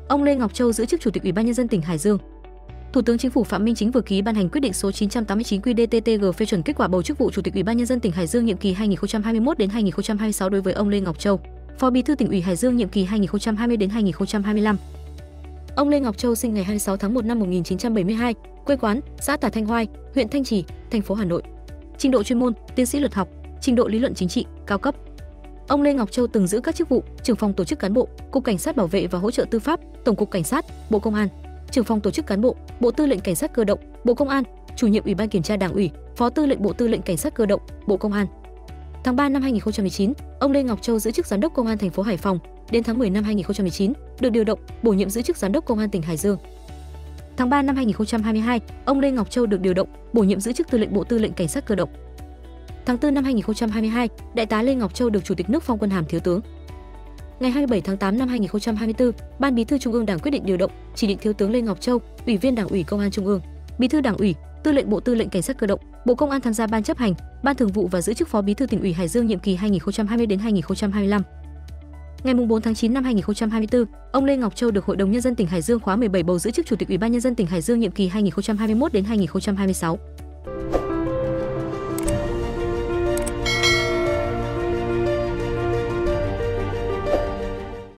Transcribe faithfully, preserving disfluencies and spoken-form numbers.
Ông Lê Ngọc Châu giữ chức Chủ tịch Ủy ban nhân dân tỉnh Hải Dương. Thủ tướng Chính phủ Phạm Minh Chính vừa ký ban hành quyết định số chín trăm tám mươi chín Q D T T G phê chuẩn kết quả bầu chức vụ Chủ tịch Ủy ban nhân dân tỉnh Hải Dương nhiệm kỳ hai nghìn không trăm hai mươi mốt đến hai nghìn không trăm hai mươi sáu đối với ông Lê Ngọc Châu, Phó Bí thư Tỉnh ủy Hải Dương nhiệm kỳ hai nghìn không trăm hai mươi đến hai nghìn không trăm hai mươi lăm. Ông Lê Ngọc Châu sinh ngày hai mươi sáu tháng một năm một nghìn chín trăm bảy mươi hai, quê quán xã Tả Thanh Hoai, huyện Thanh Trì, thành phố Hà Nội. Trình độ chuyên môn: tiến sĩ luật học, trình độ lý luận chính trị cao cấp. Ông Lê Ngọc Châu từng giữ các chức vụ Trưởng phòng Tổ chức Cán bộ, Cục Cảnh sát Bảo vệ và Hỗ trợ Tư pháp, Tổng cục Cảnh sát, Bộ Công an, Trưởng phòng Tổ chức Cán bộ, Bộ Tư lệnh Cảnh sát Cơ động, Bộ Công an, Chủ nhiệm Ủy ban Kiểm tra Đảng ủy, Phó Tư lệnh Bộ Tư lệnh Cảnh sát Cơ động, Bộ Công an. Tháng ba năm hai nghìn không trăm mười chín, ông Lê Ngọc Châu giữ chức Giám đốc Công an thành phố Hải Phòng. Đến tháng mười năm hai nghìn không trăm mười chín, được điều động, bổ nhiệm giữ chức Giám đốc Công an tỉnh Hải Dương. Tháng ba năm hai nghìn không trăm hai mươi hai, ông Lê Ngọc Châu được điều động, bổ nhiệm giữ chức Tư lệnh Bộ Tư lệnh Cảnh sát Cơ động. Tháng tư năm hai nghìn không trăm hai mươi hai, Đại tá Lê Ngọc Châu được Chủ tịch nước phong quân hàm Thiếu tướng. Ngày hai mươi bảy tháng tám năm hai nghìn không trăm hai mươi tư, Ban Bí thư Trung ương Đảng quyết định điều động, chỉ định Thiếu tướng Lê Ngọc Châu, Ủy viên Đảng ủy Công an Trung ương, Bí thư Đảng ủy, Tư lệnh Bộ Tư lệnh Cảnh sát Cơ động, Bộ Công an tham gia Ban chấp hành, Ban thường vụ và giữ chức Phó Bí thư Tỉnh ủy Hải Dương nhiệm kỳ hai nghìn không trăm hai mươi đến hai nghìn không trăm hai mươi lăm. Ngày bốn tháng chín năm hai nghìn không trăm hai mươi tư, ông Lê Ngọc Châu được Hội đồng nhân dân tỉnh Hải Dương khóa mười bảy bầu giữ chức Chủ tịch Ủy ban nhân dân tỉnh Hải Dương nhiệm kỳ hai nghìn không trăm hai mươi mốt đến hai nghìn không trăm hai mươi sáu.